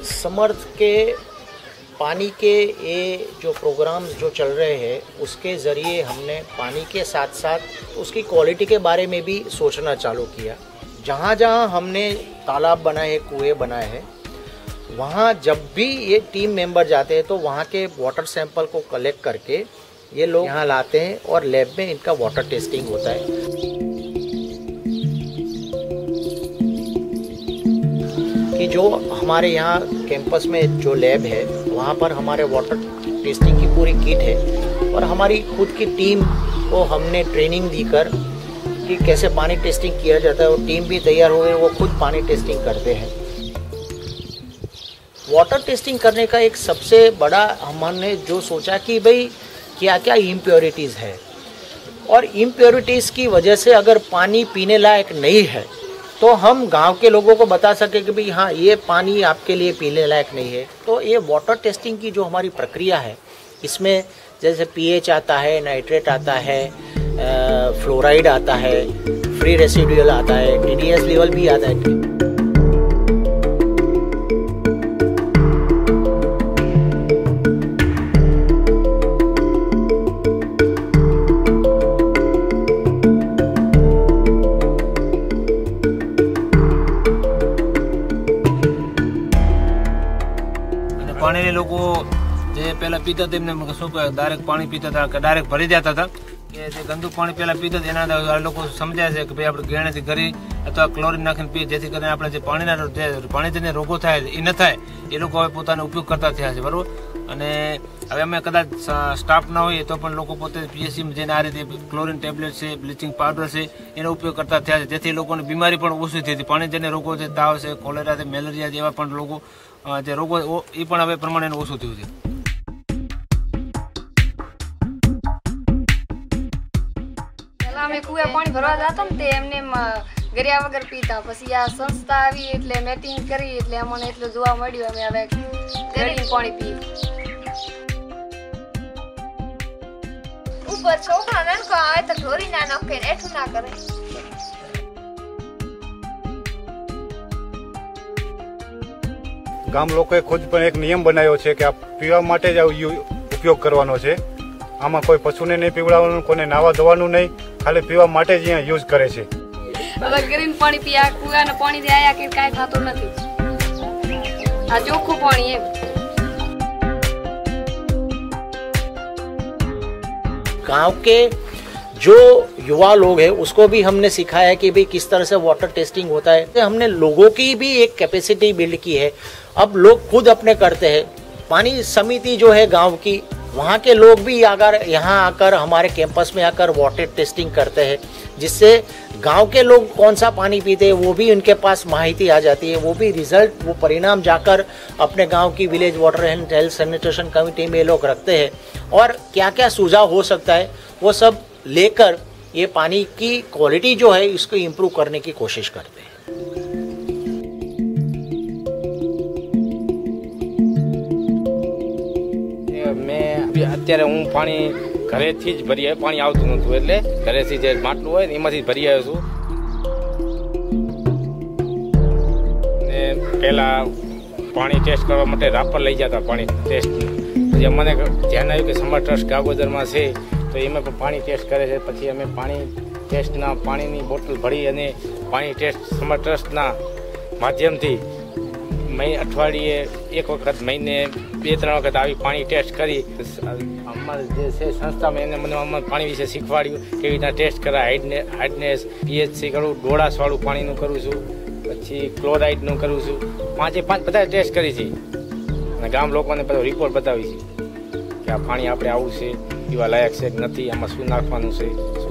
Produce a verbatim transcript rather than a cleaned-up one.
समर्थ के पानी के ये जो प्रोग्राम्स जो चल रहे हैं उसके ज़रिए हमने पानी के साथ साथ उसकी क्वालिटी के बारे में भी सोचना चालू किया। जहाँ जहाँ हमने तालाब बनाए हैं, कुएँ बनाए हैं, वहाँ जब भी ये टीम मेंबर जाते हैं तो वहाँ के वाटर सैंपल को कलेक्ट करके ये लोग यहाँ लाते हैं और लैब में इनका वाटर टेस्टिंग होता है। कि जो हमारे यहाँ कैंपस में जो लैब है वहाँ पर हमारे वाटर टेस्टिंग की पूरी किट है और हमारी खुद की टीम को हमने ट्रेनिंग देकर कि कैसे पानी टेस्टिंग किया जाता है और टीम भी तैयार हो गए, वो खुद पानी टेस्टिंग करते हैं। वाटर टेस्टिंग करने का एक सबसे बड़ा हमने जो सोचा कि भाई क्या क्या इम्प्योरिटीज़ है और इम्प्योरिटीज़ की वजह से अगर पानी पीने लायक नहीं है तो हम गांव के लोगों को बता सके कि भाई हाँ ये पानी आपके लिए पीने लायक नहीं है। तो ये वाटर टेस्टिंग की जो हमारी प्रक्रिया है इसमें जैसे पीएच आता है, नाइट्रेट आता है, फ्लोराइड आता है, फ्री रेसिडुअल आता है, टीडीएस लेवल भी आता है। पानी लोग जे पहला पीता थे शू डायरेक्ट पानी पीता था, डायरेक्ट भरी जाता था कि गंदू पानी पहला पीता था लोग समझाय है कि भाई आप घेणे थी घरी अथवा क्लोरीन नाखीने पीए जेथी करीने आपणे जे पाणीना पाणीजन्य रोगो थाय ए न थाय ए लोग हवे पोतानो उपयोग करता थया छे। बरोबर। अने हवे अमे कदाच स्टाफ न होय तो पण लोको पोते पीएचसी में जईने आ रीते क्लोरीन टेब्लेट छे, ब्लीचिंग पाउडर छे एनो उपयोग करता थया छे, जेथी लोकोने बीमारी पण ओછી थई हती। पाणीजन्य रोगो छे, ताव छे, कोलेरा छे, मेलेरिया जेवा पण रोगो जे रोगो ए पण हवे प्रमाणे ओછું થયું છે। અમે કુએ પાણી ભરવા જાતા ને તે એમને ગરિયા વગર પીતા, પછી આ સંસ્થા આવી એટલે મીટિંગ કરી એટલે અમને એટલું જોવા મળ્યું અમે હવે ગરીને પાણી પીએ। ઉપર છોકરા નાનકો આવે તો ઢોરી ના નાખે ને એઠું ના કરે। ગામ લોકોએ ખુદ પણ એક નિયમ બનાવ્યો છે કે આ પીવા માટે જ ઉપયોગ કરવાનો છે। આમાં કોઈ પશુને નહીં પીવડાવવાનું, કોઈને નાવા ધોવાનું નહીં, ખાલી પીવા માટે જ અહીંયા યુઝ કરે છે। હવે ગ્રીન પાણી પીયા કુવાના પાણી થી આયા કે કાઈ થાતું નથી, આ ચોખ્ખું પાણી એમ। गांव के जो युवा लोग हैं उसको भी हमने सिखाया कि भाई किस तरह से वाटर टेस्टिंग होता है। हमने लोगों की भी एक कैपेसिटी बिल्ड की है, अब लोग खुद अपने करते हैं। पानी समिति जो है गांव की, वहाँ के लोग भी अगर यहाँ आकर हमारे कैंपस में आकर वाटर टेस्टिंग करते हैं, जिससे गांव के लोग कौन सा पानी पीते हैं वो भी उनके पास माहिती आ जाती है। वो भी रिजल्ट, वो परिणाम जाकर अपने गांव की village water and health sanitation committee में लोग रखते हैं और क्या क्या सुझाव हो सकता है वो सब लेकर ये पानी की क्वालिटी जो है इसको इम्प्रूव करने की कोशिश करते हैं। मैं अत्यारे हूँ पानी घरेथी ज भरी आव्यो, पानी आवतुं नहोतुं એટલે ઘરેથી જે માટલું હોય ને એમાંથી ભરી આવ્યો છું। ને પહેલા પાણી ટેસ્ટ કરવા માટે રાપર લઈ જતા પાણી ટેસ્ટ, પછી અમને ધ્યાન આવ્યું કે સમર્થ ટ્રસ્ટ ગાગોદરમાં છે તો એમાં પણ પાણી ટેસ્ટ કરે છે। પછી અમે પાણી ટેસ્ટના પાણીની બોટલ ભરી અને પાણી ટેસ્ટ સમર્થ ટ્રસ્ટના માધ્યમથી મહિને અઠવાડિયે એક વખત મહિને બે ત્રણ વખત આવી પાણી ટેસ્ટ કરી અમારે જે છે સંસ્થામાં એને મને અમારે પાણી વિશે શીખવાડ્યું કેવી રીતના ટેસ્ટ કરાય। હાઇડને હાઇડનેસ પીએચસી કરું, ડોળાસવાળું પાણીનું કરું છું, પછી ક્લોરાઇડનું કરું છું, પાંચે પાંચ બધા ટેસ્ટ કરી છે અને ગામ લોકોને બધો રિપોર્ટ બતાવી છે કે આ પાણી આપણે આવું છે, પીવા લાયક છે કે નથી, આમાં શું નાખવાનું છે,